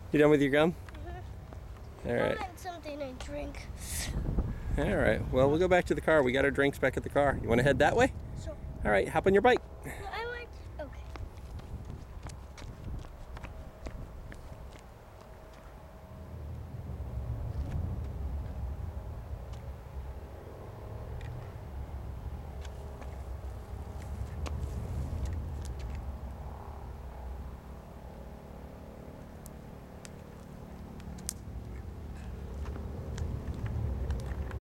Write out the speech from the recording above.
You done with your gum? All I right. want something to drink. All right. Well, we'll go back to the car. We got our drinks back at the car. You want to head that way? Sure. All right. Hop on your bike.